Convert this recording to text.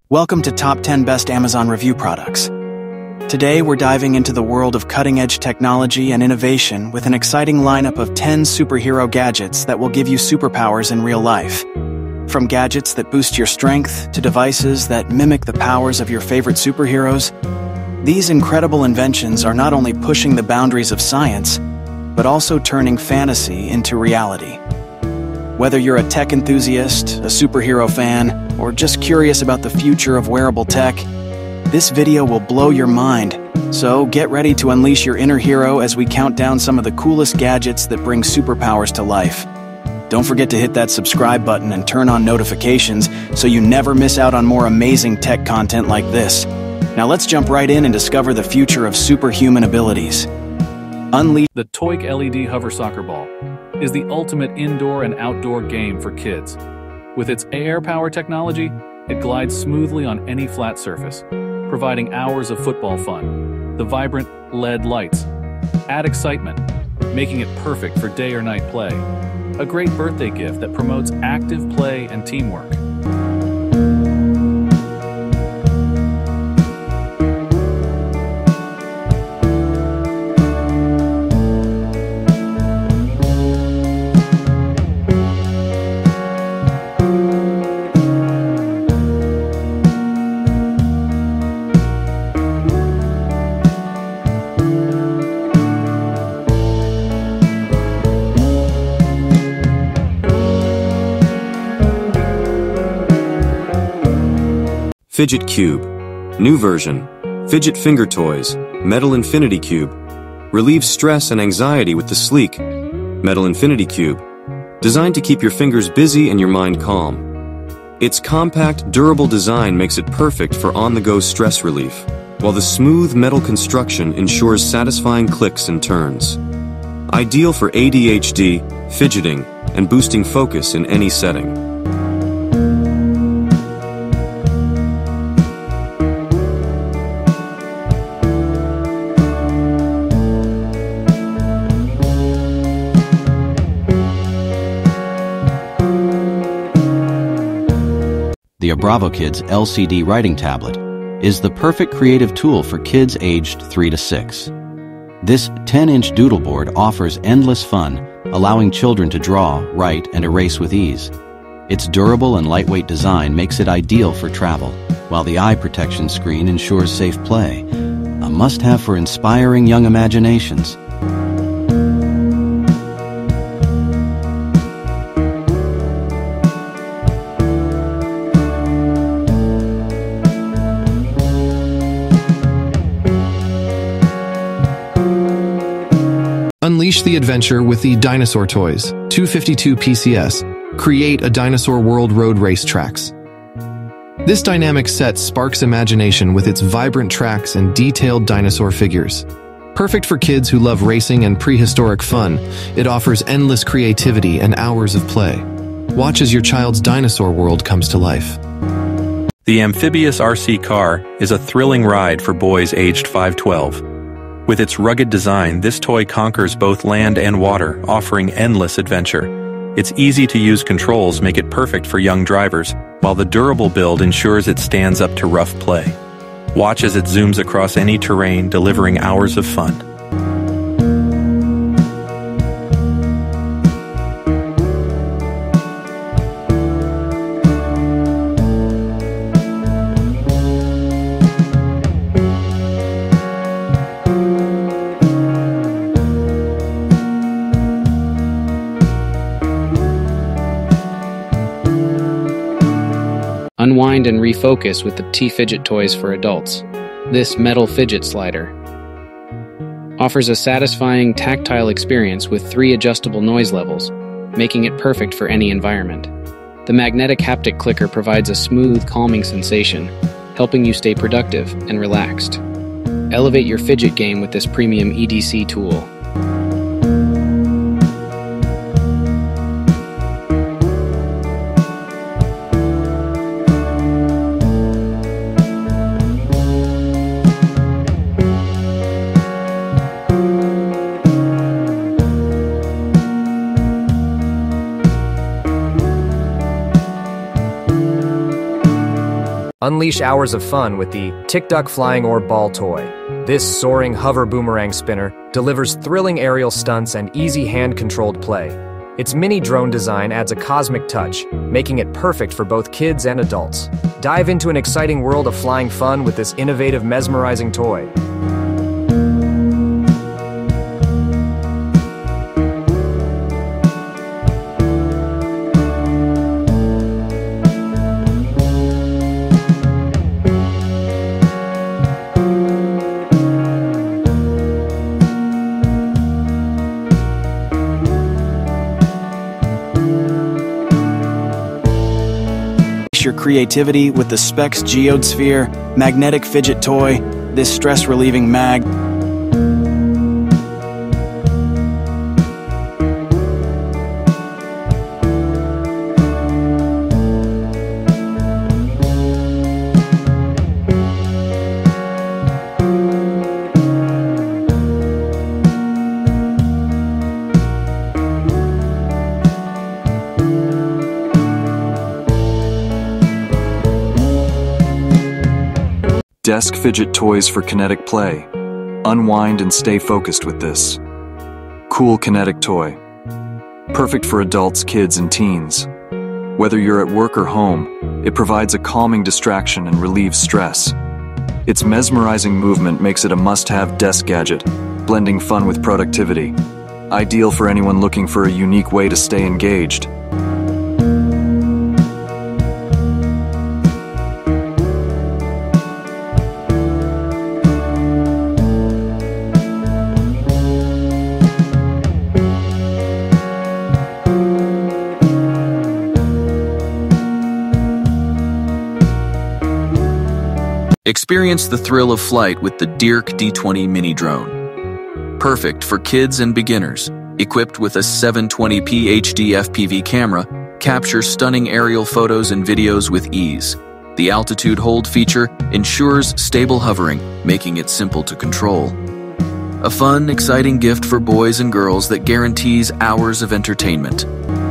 Welcome to Top 10 Best Amazon Review Products. Today we're diving into the world of cutting-edge technology and innovation with an exciting lineup of 10 superhero gadgets that will give you superpowers in real life. From gadgets that boost your strength to devices that mimic the powers of your favorite superheroes, these incredible inventions are not only pushing the boundaries of science, but also turning fantasy into reality. Whether you're a tech enthusiast, a superhero fan, or just curious about the future of wearable tech, this video will blow your mind. So get ready to unleash your inner hero as we count down some of the coolest gadgets that bring superpowers to life. Don't forget to hit that subscribe button and turn on notifications so you never miss out on more amazing tech content like this. Now let's jump right in and discover the future of superhuman abilities. Unleash The Toik LED Hover Soccer Ball is the ultimate indoor and outdoor game for kids. With its air power technology, it glides smoothly on any flat surface, providing hours of football fun. The vibrant LED lights add excitement, making it perfect for day or night play. A great birthday gift that promotes active play and teamwork. Fidget Cube. New version. Fidget Finger Toys. Metal Infinity Cube. Relieves stress and anxiety with the sleek Metal Infinity Cube. Designed to keep your fingers busy and your mind calm. Its compact, durable design makes it perfect for on-the-go stress relief, while the smooth metal construction ensures satisfying clicks and turns. Ideal for ADHD, fidgeting, and boosting focus in any setting. The Bravo Kids LCD Writing Tablet is the perfect creative tool for kids aged 3 to 6. This 10-inch doodleboard offers endless fun, allowing children to draw, write, and erase with ease. Its durable and lightweight design makes it ideal for travel, while the eye protection screen ensures safe play, a must-have for inspiring young imaginations. Unleash the adventure with the Dinosaur Toys 252 PCS. Create a dinosaur world road race tracks. This dynamic set sparks imagination with its vibrant tracks and detailed dinosaur figures. Perfect for kids who love racing and prehistoric fun, it offers endless creativity and hours of play. Watch as your child's dinosaur world comes to life. The amphibious RC car is a thrilling ride for boys aged 5-12. With its rugged design, this toy conquers both land and water, offering endless adventure. Its easy-to-use controls make it perfect for young drivers, while the durable build ensures it stands up to rough play. Watch as it zooms across any terrain, delivering hours of fun. Unwind and refocus with the T-Fidget toys for adults. This metal fidget slider offers a satisfying tactile experience with 3 adjustable noise levels, making it perfect for any environment. The magnetic haptic clicker provides a smooth, calming sensation, helping you stay productive and relaxed. Elevate your fidget game with this premium EDC tool. Unleash hours of fun with the Tic-Duck Flying Orb Ball toy. This soaring hover boomerang spinner delivers thrilling aerial stunts and easy hand-controlled play. Its mini drone design adds a cosmic touch, making it perfect for both kids and adults. Dive into an exciting world of flying fun with this innovative, mesmerizing toy. Your creativity with the Specs Geode Sphere magnetic fidget toy. This stress-relieving mag Desk fidget toys for kinetic play. Unwind and stay focused with this. Cool kinetic toy. Perfect for adults, kids, and teens. Whether you're at work or home, it provides a calming distraction and relieves stress. Its mesmerizing movement makes it a must-have desk gadget, blending fun with productivity. Ideal for anyone looking for a unique way to stay engaged. Experience the thrill of flight with the Dirk D20 mini drone. Perfect for kids and beginners. Equipped with a 720p HD FPV camera, captures stunning aerial photos and videos with ease. The altitude hold feature ensures stable hovering, making it simple to control. A fun, exciting gift for boys and girls that guarantees hours of entertainment.